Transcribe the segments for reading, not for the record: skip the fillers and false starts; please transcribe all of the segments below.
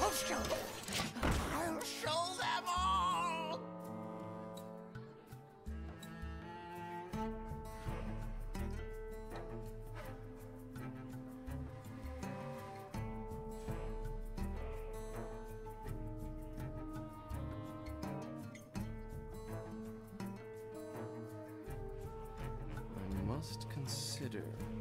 I'll show them. I'll show them all. I must consider.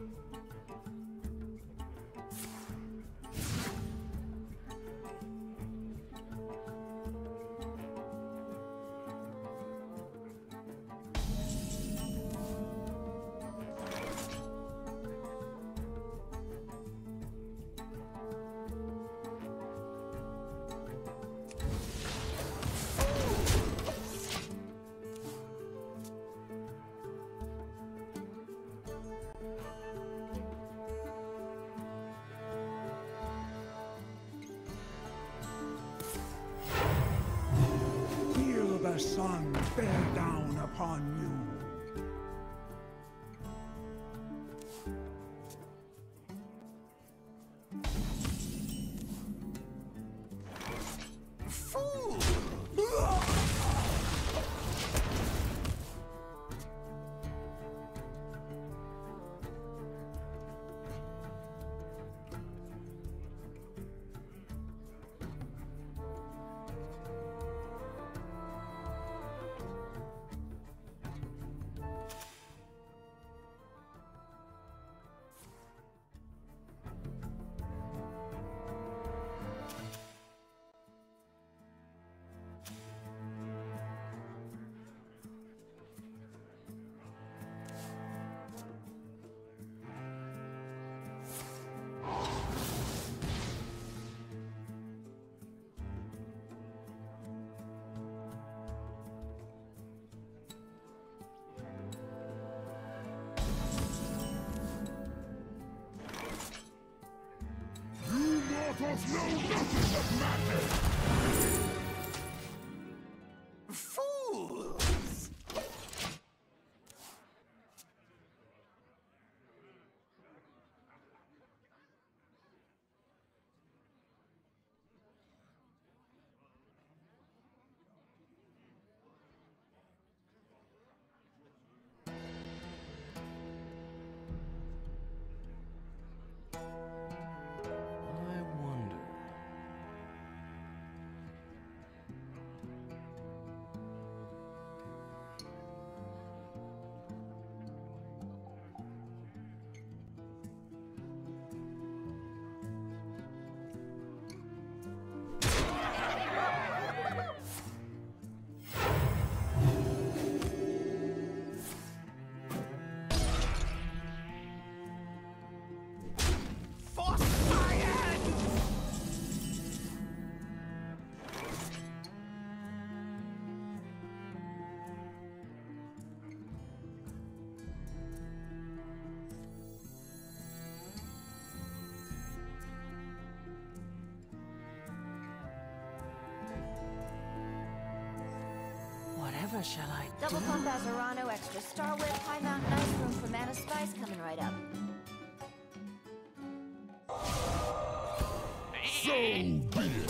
Feel the sun bear down upon you. Fool! Mortals know nothing of madness! Fools! I wonder. For science! Whatever shall I Double do? pump Azarano, extra Star Whip, High Mountain Ice Room for Mana Spice coming right up. So be it!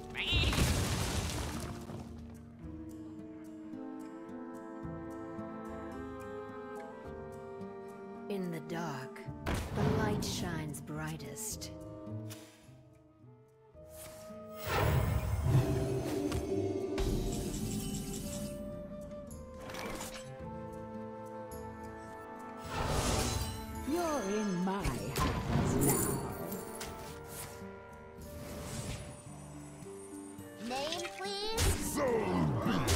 In the dark, the light shines brightest. You're in my hands now. Name, please? So be it!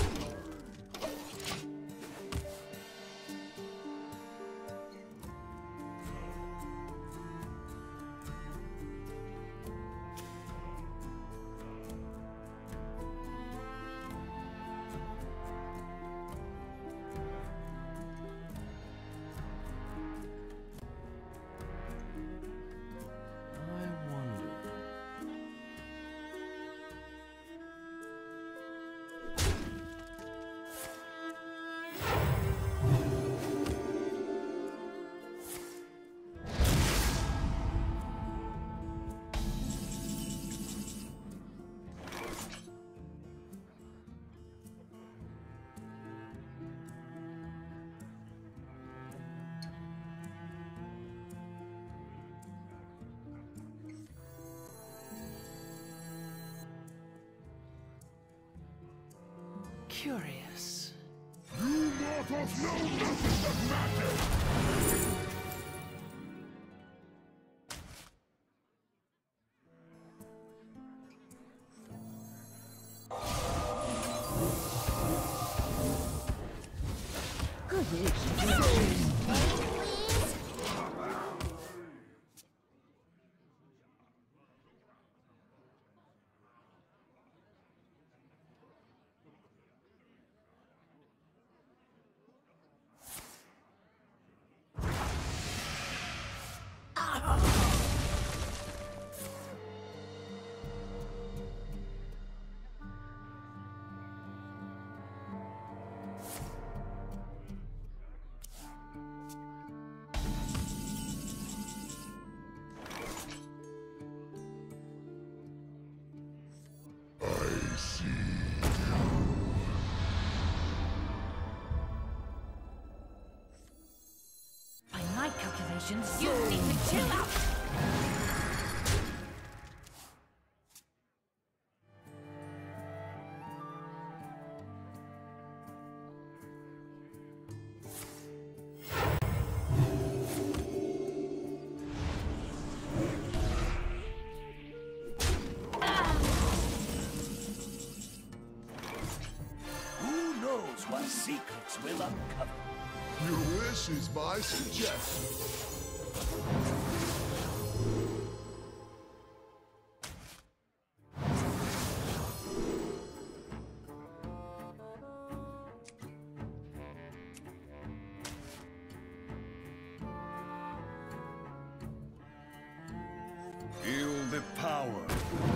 curious. You mortals know nothing of magic! By my calculations, you need to chill out! Who knows what secrets will uncover? Your wish is my suggestion. Feel the power.